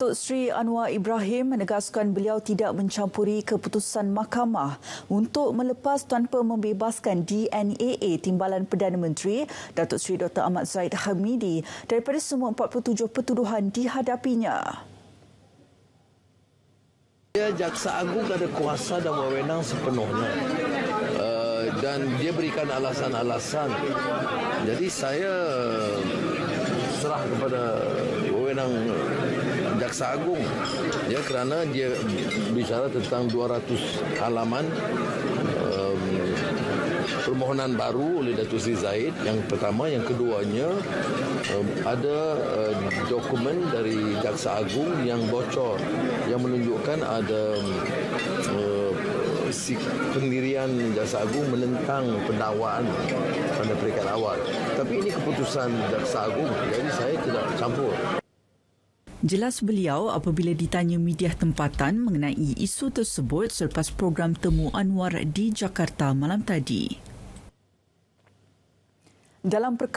Datuk Seri Anwar Ibrahim menegaskan beliau tidak mencampuri keputusan mahkamah untuk melepas tanpa membebaskan DNAA Timbalan Perdana Menteri Datuk Seri Dr. Ahmad Zahid Hamidi daripada semua 47 pertuduhan dihadapinya. Jaksa Agung ada kuasa dan wewenang sepenuhnya dan dia berikan alasan-alasan. Jadi saya serah kepada wewenang Jaksa Agung kerana dia bicara tentang 200 halaman permohonan baru oleh Datuk Seri Zahid. Yang pertama, yang keduanya ada dokumen dari Jaksa Agung yang bocor yang menunjukkan ada pendirian Jaksa Agung menentang pendakwaan pada peringkat awal. Tapi ini keputusan Jaksa Agung, jadi saya tidak campur. Jelas beliau apabila ditanya media tempatan mengenai isu tersebut selepas program Temu Anwar di Jakarta malam tadi. Dalam